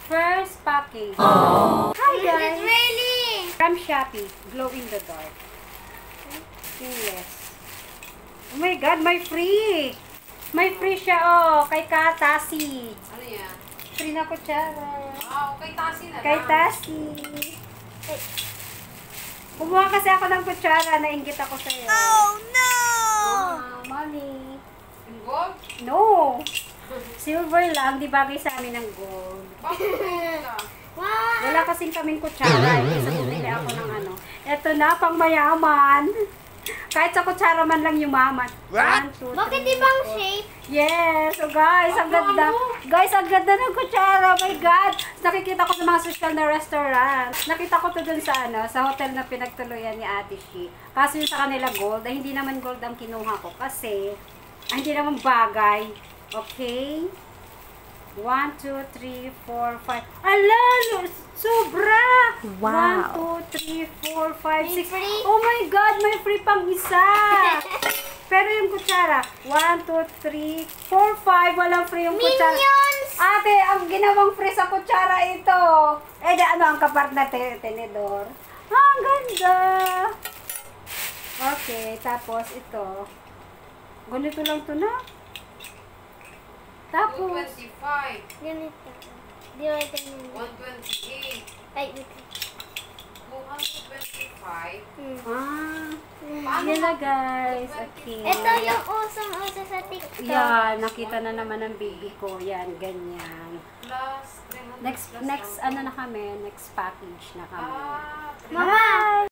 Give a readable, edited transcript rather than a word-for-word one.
First package. Aww. Hi Is guys. it really? From Shopee. Glow in the dark. Yes. Oh my God, may free. May free siya, oh. Kay Tasi. Ano yan? Free na kutsara. Wow, kay Tasi na Kay lang. Tasi. Kumuha kasi ako ng kutsara. Nainggit ako sa'yo. Oh no! Mommy. Yung gold? No. Silver lang. Di bagay sa amin ng gold. Bakit gold ka? Wow! Wala kasing kaming kutsara. Isa bumili ako ng ano. Eto na, pang mayaman. Kahit sa kutsara man lang yumaman. 1, 2, 3, Bakit ibang shape? Yes! So guys, ang ganda. Guys, ang ganda ng kutsara. Oh my God! Nakikita ko sa mga social na restaurant. Nakita ko to dun sa ano, sa hotel na pinagtuluyan ni Ate Shi. Kaso yung sa kanila gold, ay hindi naman gold ang kinuha ko kasi hindi naman bagay. Okay? 1, 2, 3, 4, 5. Ala! Sobra! Wow. 1, 2, 3, 4, 5, May 6. free? Oh my God! May free pang isa! Pero yung kutsara, 1, 2, 3, 4, 5. Walang free yung kutsara. Minions! Ate, ang ginawang free sa kutsara ito. Eh, di ano ang kapart na tenedor? Ah, ang ganda! Okay, tapos ito. Ganito lang to na. Tapos, 225. Ganito. Divided mo. 128. Ay, wait. 225. yun na guys. Okay. Ito yung usong-uso sa TikTok. Yan, nakita na naman ng baby ko. Yan, ganyan. Plus 300 Next, plus ano na kami, next package na kami. Ah, Mama!